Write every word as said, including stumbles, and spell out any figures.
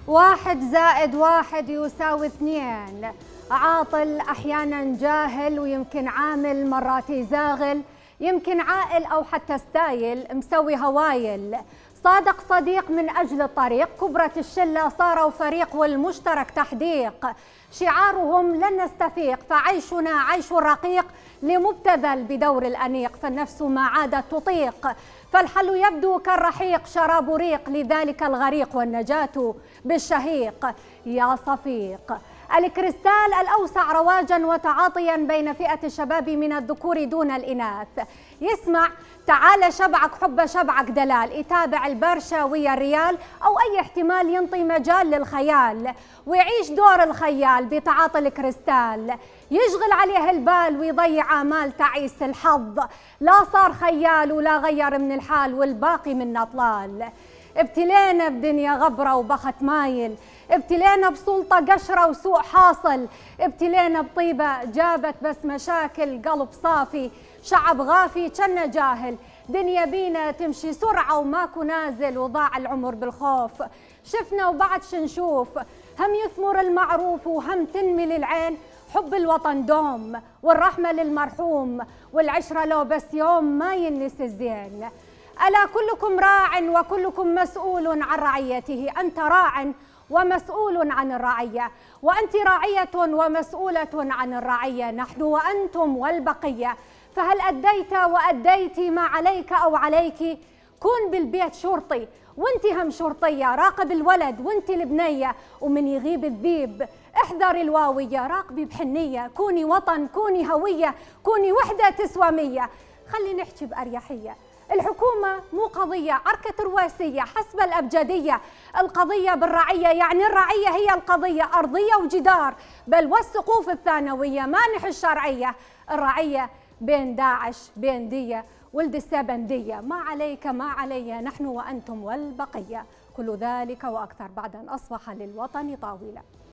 واحد زائد واحد يساوي اثنين. عاطل أحيانا جاهل ويمكن عامل مرات يزاغل، يمكن عاقل أو حتى ستايل مسوي هوايل. صادق صديق من أجل الطريق، كبرة الشلة صاروا فريق والمشترك تحديق. شعارهم لن نستفيق، فعيشنا عيش الرقيق لمبتذل بدور الأنيق، فالنفس ما عادت تطيق. فالحل يبدو كالرحيق، شراب ريق لذلك الغريق، والنجاة بالشهيق يا صفيق. الكريستال الأوسع رواجا وتعاطيا بين فئة الشباب من الذكور دون الإناث. يسمع تعال شبعك حب شبعك دلال، يتابع البرشا ويا الريال أو أي احتمال ينطي مجال للخيال، ويعيش دور الخيال بتعاطي الكريستال. يشغل عليه البال ويضيع آمال تعيس الحظ، لا صار خيال ولا غير من الحال والباقي منا طلال. ابتلينا بدنيا غبرة وبخت مايل، ابتلينا بسلطة قشرة وسوء حاصل، ابتلينا بطيبة جابت بس مشاكل، قلب صافي شعب غافي كنا جاهل. دنيا بينا تمشي سرعة وماكو نازل، وضاع العمر بالخوف. شفنا وبعد شنشوف، هم يثمر المعروف وهم تنمي للعين حب الوطن دوم، والرحمة للمرحوم، والعشرة لو بس يوم ما ينسي الزين. ألا كلكم راع وكلكم مسؤول عن رعيته، أنت راع ومسؤول عن الرعية، وأنت راعية ومسؤولة عن الرعية، نحن وأنتم والبقية. فهل أديت وأديت ما عليك أو عليك؟ كون بالبيت شرطي وانت هم شرطية، راقب الولد وانت البنية، ومن يغيب الذيب احذر الواوية. راقبي بحنية، كوني وطن كوني هوية، كوني وحدة تسوى مية. خلي نحكي بأريحية، الحكومة مو قضية عركة رواسية حسب الأبجدية، القضية بالرعية، يعني الرعية هي القضية، أرضية وجدار بل والسقوف الثانوية مانح الشرعية. الرعية بين داعش بين دية ولد السبندية، ما عليك ما علي، نحن وأنتم والبقية. كل ذلك وأكثر بعد أن أصبح للوطن طاولة.